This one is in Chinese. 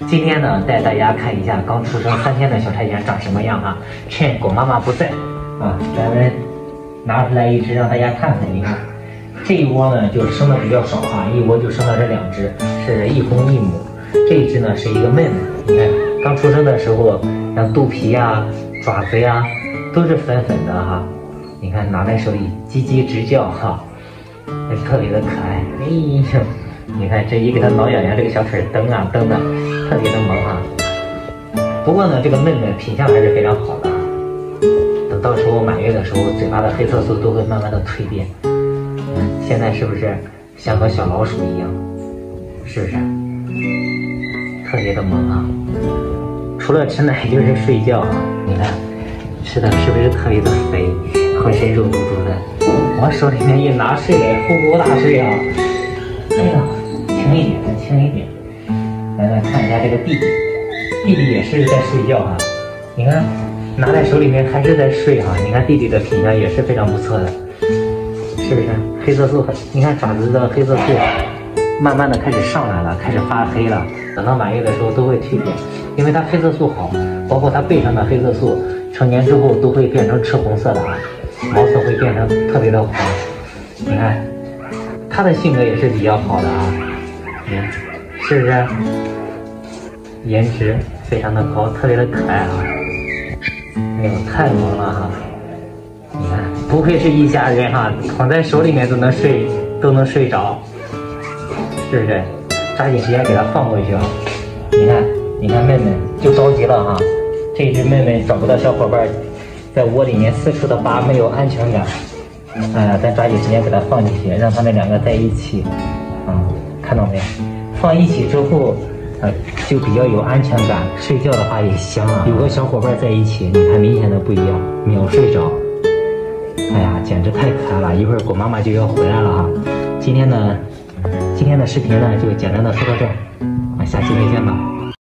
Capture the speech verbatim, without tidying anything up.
今天呢，带大家看一下刚出生三天的小柴犬长什么样啊？趁狗妈妈不在啊，咱们拿出来一只让大家看看。你看，这一窝呢就生的比较少啊，一窝就生了这两只，是一公一母。这一只呢是一个妹妹，你看刚出生的时候，像肚皮呀、爪子呀都是粉粉的哈。你看拿在手里叽叽直叫哈，还特别的可爱。哎呀！你看这一给它挠痒痒，这个小腿蹬啊蹬的，特别的萌啊。不过呢，这个妹妹品相还是非常好的啊。等到时候满月的时候，嘴巴的黑色素都会慢慢的蜕变。嗯，现在是不是像和小老鼠一样？是不是？特别的萌啊。除了吃奶就是睡觉啊。你看，吃的是不是特别的肥，浑身肉嘟嘟的？我手里面一拿睡来，呼呼大睡啊。哎呀，轻一点，轻一点。来来看一下这个弟弟，弟弟也是在睡觉啊。你看，拿在手里面还是在睡啊。你看弟弟的品相也是非常不错的，是不是？黑色素，你看爪子的黑色素慢慢的开始上来了，开始发黑了。等到满月的时候都会蜕变，因为它黑色素好，包括它背上的黑色素，成年之后都会变成赤红色的啊，毛色会变成特别的黄。你看。他的性格也是比较好的啊，嗯，是不是？颜值非常的高，特别的可爱啊！哎呦，太萌了哈！你看，不愧是一家人哈，捧在手里面都能睡，都能睡着，是不是？抓紧时间给它放过去啊！你看，你看妹妹就着急了哈，这只妹妹找不到小伙伴，在窝里面四处的扒，没有安全感。哎呀，咱抓紧时间给它放进去，让他们两个在一起，啊、嗯，看到没？放一起之后，呃，就比较有安全感，睡觉的话也香啊。有个小伙伴在一起，你看明显的不一样，秒睡着。哎呀，简直太可爱了！一会儿狗妈妈就要回来了哈。今天呢，今天的视频呢就简单的说到这儿，啊，下期再见吧。